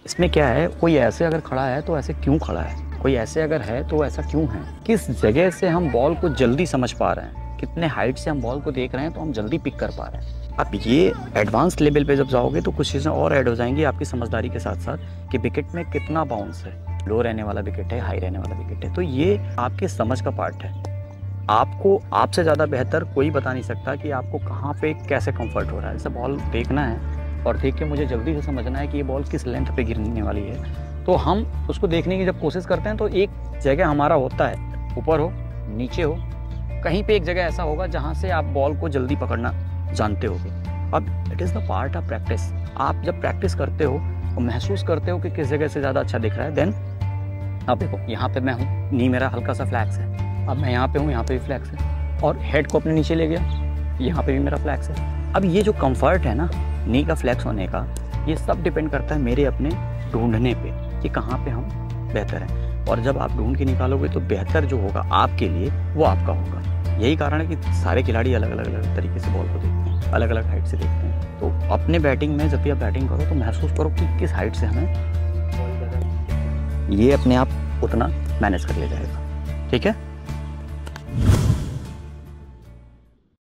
इसमें क्या है, कोई ऐसे अगर खड़ा है तो ऐसे क्यों खड़ा है, कोई ऐसे अगर है तो ऐसा क्यों है, किस जगह से हम बॉल को जल्दी समझ पा रहे हैं, कितने हाइट से हम बॉल को देख रहे हैं तो हम जल्दी पिक कर पा रहे हैं। अब ये एडवांस लेवल पे जब जाओगे तो कुछ चीज़ें और ऐड हो जाएंगी आपकी समझदारी के साथ साथ कि विकेट में कितना बाउंस है, लो रहने वाला विकेट है, हाई रहने वाला विकेट है। तो ये आपके समझ का पार्ट है। आपको आपसे ज़्यादा बेहतर कोई बता नहीं सकता कि आपको कहाँ पे कैसे कंफर्ट हो रहा है। जैसे बॉल देखना है और देख के मुझे जल्दी से समझना है कि ये बॉल किस लेंथ पे गिरने वाली है, तो हम उसको देखने की जब कोशिश करते हैं तो एक जगह हमारा होता है, ऊपर हो नीचे हो, कहीं पे एक जगह ऐसा होगा जहाँ से आप बॉल को जल्दी पकड़ना जानते होगे। अब it is the part of practice. आप जब प्रैक्टिस करते हो और महसूस करते हो कि किस जगह से ज़्यादा अच्छा दिख रहा है, देन अब देखो यहाँ पे मैं हूँ, नी मेरा हल्का सा फ्लैक्स है, अब मैं यहाँ पे हूँ, यहाँ पे भी फ्लैक्स है, और हेड को अपने नीचे ले गया, यहाँ पे भी मेरा फ्लैक्स है। अब ये जो कंफर्ट है ना नी का फ्लैक्स होने का, ये सब डिपेंड करता है मेरे अपने ढूंढने पे कि कहाँ पे हम बेहतर हैं। और जब आप ढूंढ के निकालोगे तो बेहतर जो होगा आपके लिए वो आपका होगा। यही कारण है कि सारे खिलाड़ी अलग अलग तरीके से बॉल को देखते हैं, अलग अलग हाइट से देखते हैं। तो अपने बैटिंग में जब भी आप बैटिंग करो तो महसूस करो कि किस हाइट से हमें, ये अपने आप उतना मैनेज कर लिया जाएगा। ठीक है।